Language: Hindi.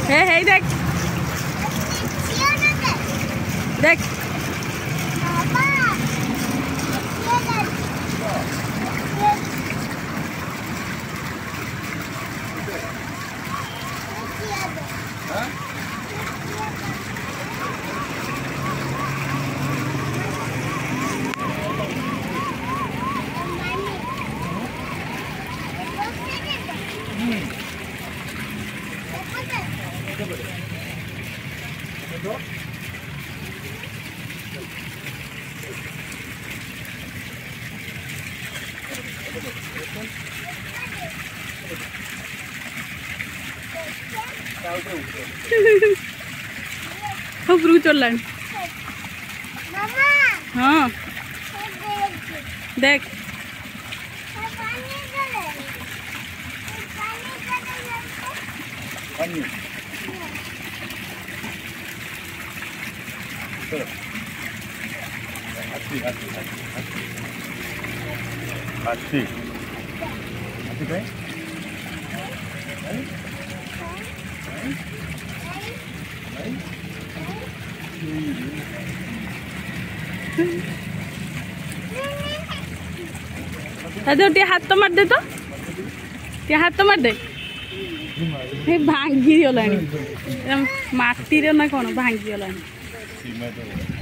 हे हे देख देख उपरू चल हाँ देख टे हाथ तो मार दे तो टे हाथ तो मार दे भांगी गला माटी ना कौन भांगी गला।